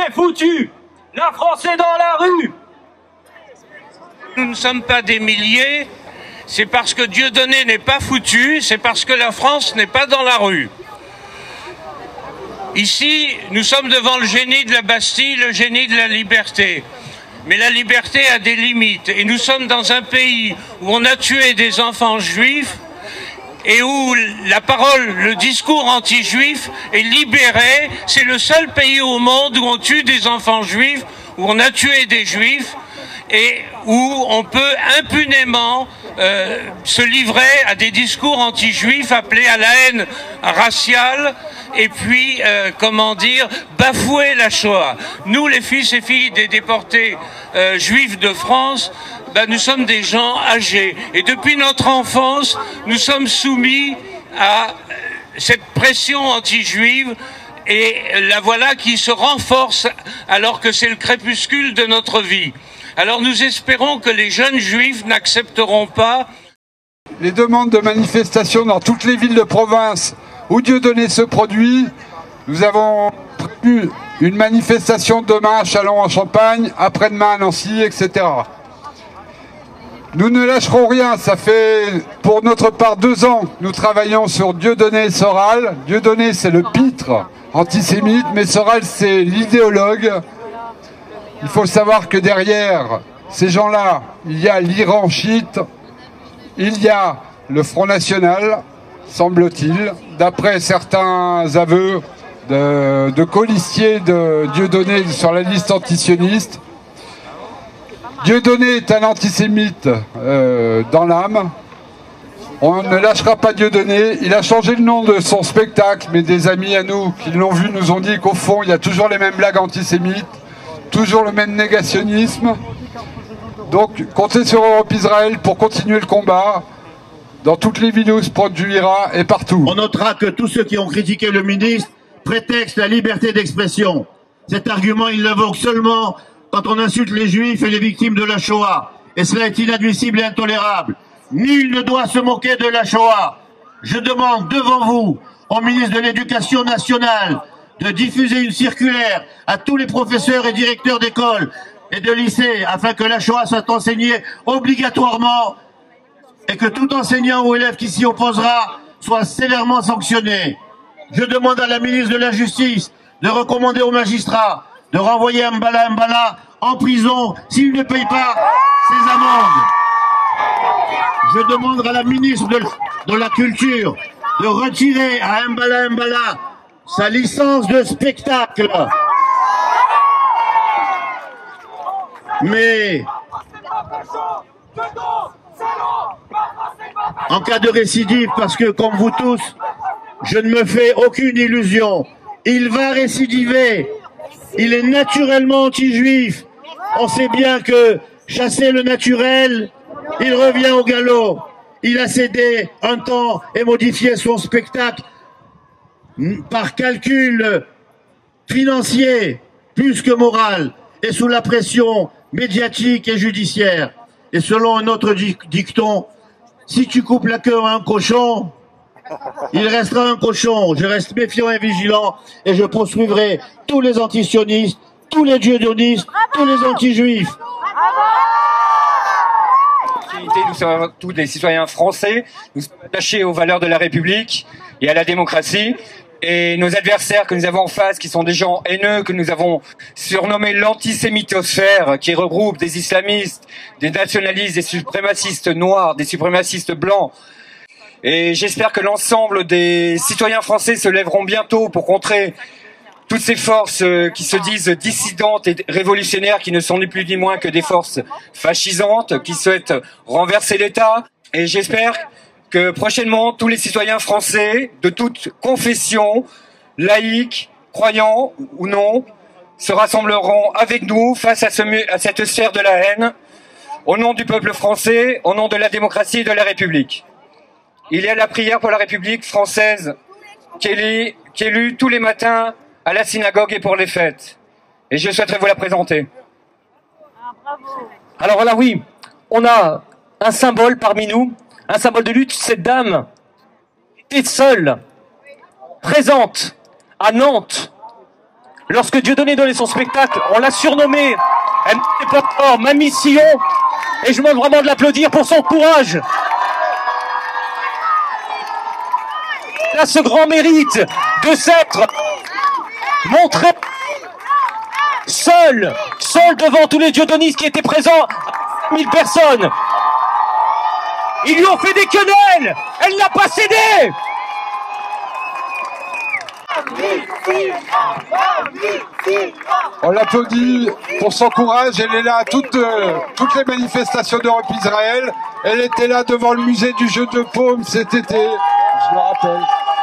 est foutu. La France est dans la rue. Nous ne sommes pas des milliers, c'est parce que Dieudonné n'est pas foutu, c'est parce que la France n'est pas dans la rue. Ici, nous sommes devant le génie de la Bastille, le génie de la liberté. Mais la liberté a des limites. Et nous sommes dans un pays où on a tué des enfants juifs et où la parole, le discours anti-juif est libéré. C'est le seul pays au monde où on tue des enfants juifs, où on a tué des juifs et où on peut impunément se livrer à des discours anti-juifs appelés à la haine raciale et puis, bafouer la Shoah. Nous, les fils et filles des déportés juifs de France, nous sommes des gens âgés. Et depuis notre enfance, nous sommes soumis à cette pression anti-juive. Et la voilà qui se renforce alors que c'est le crépuscule de notre vie. Alors nous espérons que les jeunes juifs n'accepteront pas les demandes de manifestation dans toutes les villes de province où Dieudonné se produit. Nous avons prévu une manifestation demain à Châlons-en-Champagne, après-demain à Nancy, etc. Nous ne lâcherons rien, ça fait pour notre part 2 ans que nous travaillons sur Dieudonné et Soral. Dieudonné c'est le pitre antisémite, mais Soral c'est l'idéologue. Il faut savoir que derrière ces gens-là, il y a l'Iran chiite, il y a le Front National, semble-t-il, d'après certains aveux de colistiers de Dieudonné sur la liste antisioniste. Dieudonné est un antisémite dans l'âme. On ne lâchera pas Dieudonné. Il a changé le nom de son spectacle, mais des amis à nous qui l'ont vu nous ont dit qu'au fond, il y a toujours les mêmes blagues antisémites, toujours le même négationnisme. Donc, comptez sur Europe Israël pour continuer le combat dans toutes les villes où se produira et partout. On notera que tous ceux qui ont critiqué le ministre prétextent la liberté d'expression. Cet argument, il l'invoque seulement quand on insulte les juifs et les victimes de la Shoah. Et cela est inadmissible et intolérable. Nul ne doit se moquer de la Shoah. Je demande devant vous, au ministre de l'Éducation nationale, de diffuser une circulaire à tous les professeurs et directeurs d'école et de lycées afin que la Shoah soit enseignée obligatoirement et que tout enseignant ou élève qui s'y opposera soit sévèrement sanctionné. Je demande à la ministre de la Justice de recommander aux magistrats de renvoyer Mbala en prison s'il ne paye pas ses amendes. Je demande à la ministre de la Culture de retirer à Mbala sa licence de spectacle. Mais en cas de récidive, parce que comme vous tous, je ne me fais aucune illusion, il va récidiver. Il est naturellement anti-juif. On sait bien que chasser le naturel, il revient au galop. Il a cédé un temps et modifié son spectacle par calcul financier plus que moral et sous la pression médiatique et judiciaire. Et selon un autre dicton, si tu coupes la queue à un cochon, il restera un cochon. Je reste méfiant et vigilant et je poursuivrai tous les antisionistes, tous les dieudonistes, tous les anti-juifs. Nous sommes tous des citoyens français, nous sommes attachés aux valeurs de la République et à la démocratie. Et nos adversaires que nous avons en face, qui sont des gens haineux, que nous avons surnommés l'antisémitosphère, qui regroupe des islamistes, des nationalistes, des suprémacistes noirs, des suprémacistes blancs. Et j'espère que l'ensemble des citoyens français se lèveront bientôt pour contrer toutes ces forces qui se disent dissidentes et révolutionnaires, qui ne sont ni plus ni moins que des forces fascisantes, qui souhaitent renverser l'État. Et j'espère que prochainement, tous les citoyens français, de toute confession, laïque, croyants ou non, se rassembleront avec nous face à cette sphère de la haine, au nom du peuple français, au nom de la démocratie et de la République. Il y a la prière pour la République française qui est lue tous les matins à la synagogue et pour les fêtes. Et je souhaiterais vous la présenter. Alors là, oui, on a un symbole parmi nous, un symbole de lutte. Cette dame était seule, présente à Nantes, Lorsque Dieudonné donnait son spectacle, on l'a surnommé Mamie Sillon, et je me demande vraiment de l'applaudir pour son courage. Il a ce grand mérite de s'être montré seul devant tous les Dieudonnistes qui étaient présents, 1000 personnes. Ils lui ont fait des quenelles, elle n'a pas cédé. On l'applaudit pour son courage. Elle est là à toutes les manifestations d'Europe Israël. Elle était là devant le musée du jeu de paume cet été, je le rappelle.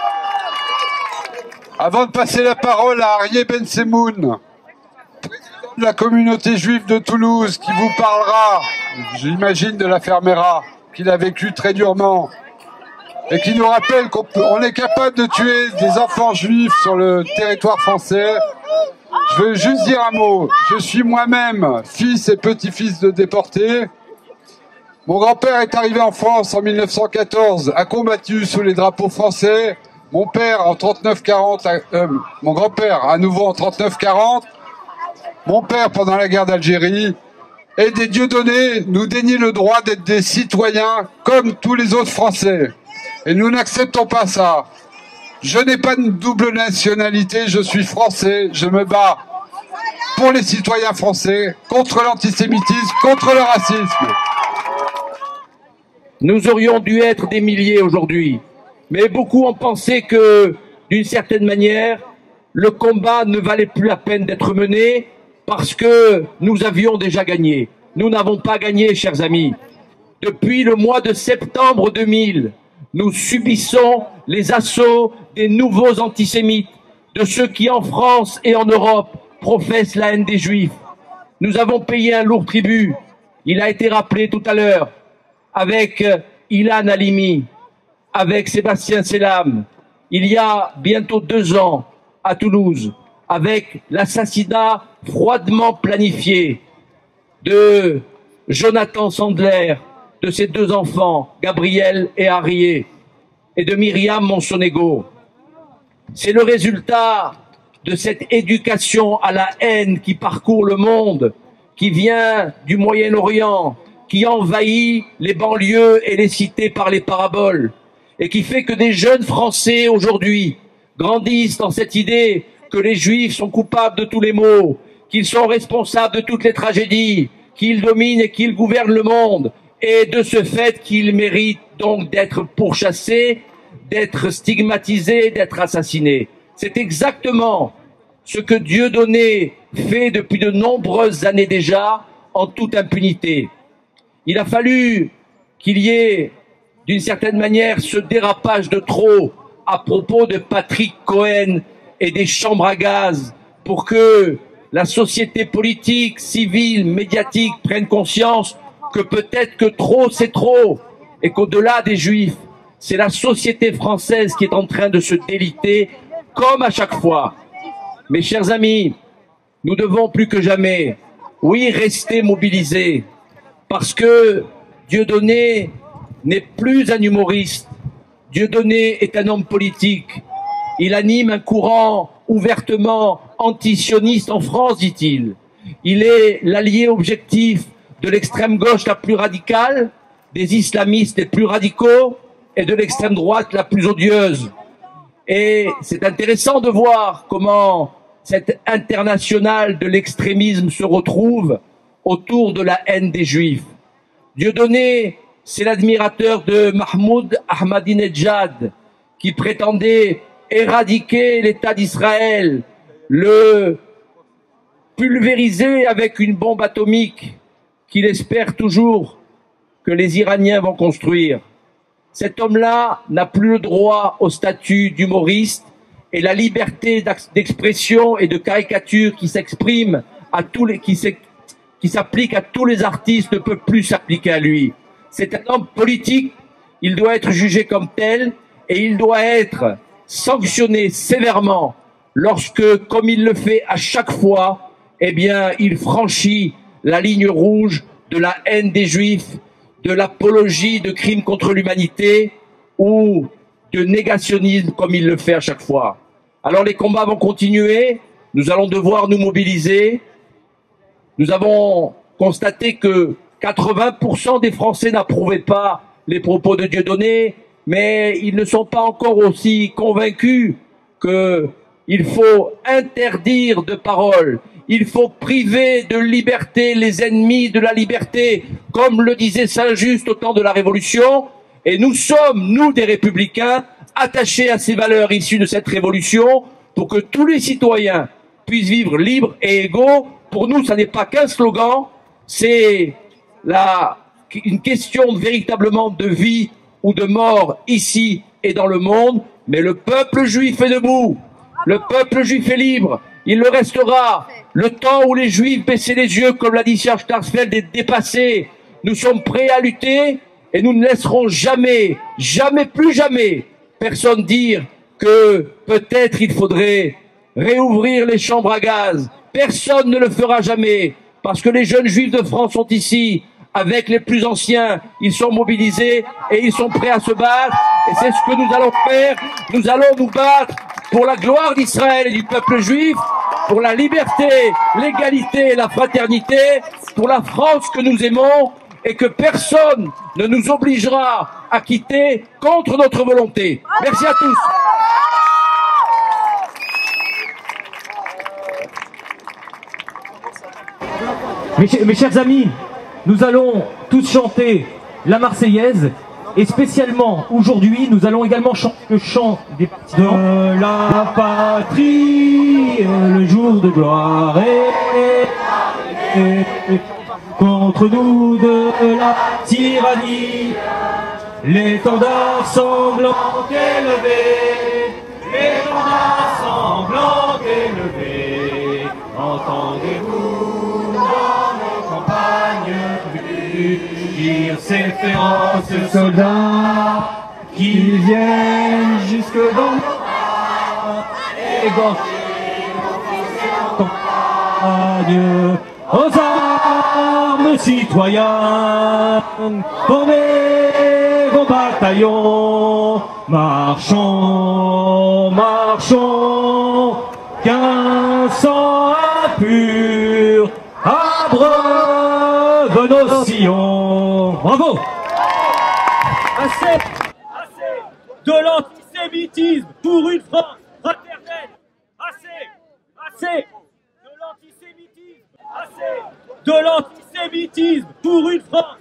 Avant de passer la parole à Arié Ben Semoun, président de la communauté juive de Toulouse, qui vous parlera, j'imagine, de l'affaire Mera, qu'il a vécu très durement, et qui nous rappelle qu'on est capable de tuer des enfants juifs sur le territoire français. Je veux juste dire un mot. Je suis moi-même fils et petit-fils de déportés. Mon grand-père est arrivé en France en 1914, a combattu sous les drapeaux français. Mon père en 39-40, mon grand-père à nouveau en 39-40. Mon père pendant la guerre d'Algérie. Et des Dieudonné nous dénient le droit d'être des citoyens comme tous les autres Français. Et nous n'acceptons pas ça. Je n'ai pas de double nationalité, je suis français, je me bats pour les citoyens français, contre l'antisémitisme, contre le racisme. Nous aurions dû être des milliers aujourd'hui, mais beaucoup ont pensé que, d'une certaine manière, le combat ne valait plus la peine d'être mené parce que nous avions déjà gagné. Nous n'avons pas gagné, chers amis. Depuis le mois de septembre 2000, nous subissons les assauts des nouveaux antisémites, de ceux qui en France et en Europe professent la haine des Juifs. Nous avons payé un lourd tribut. Il a été rappelé tout à l'heure avec Ilan Halimi, avec Sébastien Selam, il y a bientôt 2 ans à Toulouse, avec l'assassinat froidement planifié de Jonathan Sandler, de ses 2 enfants, Gabriel et Arié, et de Myriam Monsonego. C'est le résultat de cette éducation à la haine qui parcourt le monde, qui vient du Moyen-Orient, qui envahit les banlieues et les cités par les paraboles, et qui fait que des jeunes Français aujourd'hui grandissent dans cette idée que les Juifs sont coupables de tous les maux, qu'ils sont responsables de toutes les tragédies, qu'ils dominent et qu'ils gouvernent le monde, et de ce fait qu'ils méritent donc d'être pourchassés, d'être stigmatisés, d'être assassinés. C'est exactement ce que Dieudonné fait depuis de nombreuses années déjà, en toute impunité. Il a fallu qu'il y ait, d'une certaine manière, ce dérapage de trop à propos de Patrick Cohen et des chambres à gaz pour que la société politique, civile, médiatique prenne conscience que peut-être que trop c'est trop et qu'au-delà des Juifs, c'est la société française qui est en train de se déliter comme à chaque fois. Mes chers amis, nous devons plus que jamais, oui, rester mobilisés, parce que Dieudonné n'est plus un humoriste. Dieudonné est un homme politique. Il anime un courant ouvertement antisioniste en France, dit-il. Il est l'allié objectif de l'extrême gauche la plus radicale, des islamistes les plus radicaux et de l'extrême droite la plus odieuse. Et c'est intéressant de voir comment cette internationale de l'extrémisme se retrouve autour de la haine des Juifs. Dieudonné, c'est l'admirateur de Mahmoud Ahmadinejad, qui prétendait éradiquer l'État d'Israël, le pulvériser avec une bombe atomique qu'il espère toujours que les Iraniens vont construire. Cet homme-là n'a plus le droit au statut d'humoriste, et la liberté d'expression et de caricature qui s'exprime à tous les, qui s'applique à tous les artistes ne peut plus s'appliquer à lui. C'est un homme politique, il doit être jugé comme tel et il doit être sanctionné sévèrement lorsque, comme il le fait à chaque fois, eh bien, il franchit la ligne rouge de la haine des Juifs, de l'apologie de crimes contre l'humanité ou de négationnisme comme il le fait à chaque fois. Alors les combats vont continuer, nous allons devoir nous mobiliser. Nous avons constaté que 80% des Français n'approuvaient pas les propos de Dieudonné, mais ils ne sont pas encore aussi convaincus qu'il faut interdire de parole, il faut priver de liberté les ennemis de la liberté, comme le disait Saint-Just au temps de la Révolution. Et nous sommes, nous des Républicains, attachés à ces valeurs issues de cette Révolution pour que tous les citoyens puissent vivre libres et égaux. Pour nous, ça n'est pas qu'un slogan, c'est une question véritablement de vie ou de mort ici et dans le monde. Mais le peuple juif est debout, le peuple juif est libre, il le restera. Le temps où les Juifs baissaient les yeux, comme l'a dit Serge Klarsfeld, est dépassé. Nous sommes prêts à lutter et nous ne laisserons jamais, jamais, plus jamais, personne dire que peut-être il faudrait réouvrir les chambres à gaz. Personne ne le fera jamais, parce que les jeunes Juifs de France sont ici, avec les plus anciens, ils sont mobilisés et ils sont prêts à se battre. Et c'est ce que nous allons faire. Nous allons nous battre pour la gloire d'Israël et du peuple juif, pour la liberté, l'égalité et la fraternité, pour la France que nous aimons et que personne ne nous obligera à quitter contre notre volonté. Merci à tous. Mes chers amis, nous allons tous chanter la Marseillaise et spécialement aujourd'hui, nous allons également chanter le chant des partisans de la patrie, le jour de gloire et contre nous de la tyrannie, l'étendard sanglant élevé, l'étendard sanglant élevé, entendez-vous dans nos campagnes fuir ces féroces soldats qui viennent jusque dans nos bras et égorger nos campagnes. Aux armes citoyens, formez vos bataillons, marchons, marchons, qu'un sang impur abreuve nos sillons. Bravo! Assez de l'antisémitisme pour une France fraternelle. Assez de l'antisémitisme. Assez de l'antisémitisme pour une France